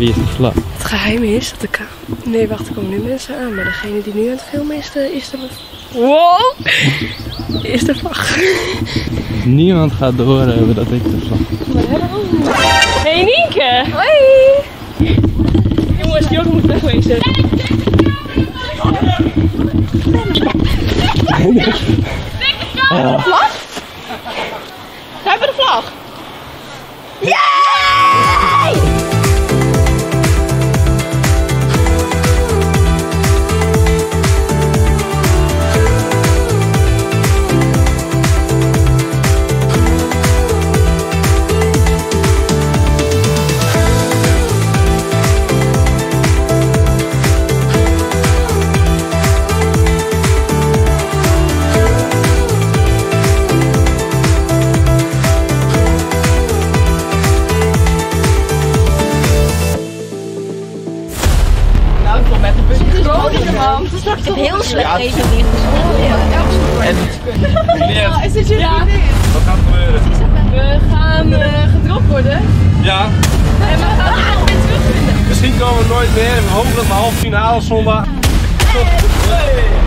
Wie is de vlag? Het geheim is dat de Nee, wacht, er komen nu mensen aan. Maar degene die nu aan het filmen is de... Wow! Is de vlag. Niemand gaat doorhebben dat ik de vlag heb. Hey Nienke! Hoi! Jongens, die ook moet wegwezen. Vlag? Daar hebben we de vlag! Yay! Ik heb heel slecht eten weer. Ja, is dit jullie idee? Wat gaat er gebeuren? We gaan gedropt worden. Ja. En we gaan het weer terugvinden. Misschien komen we nooit meer. We hopen dat we halve finale zondag. Hey.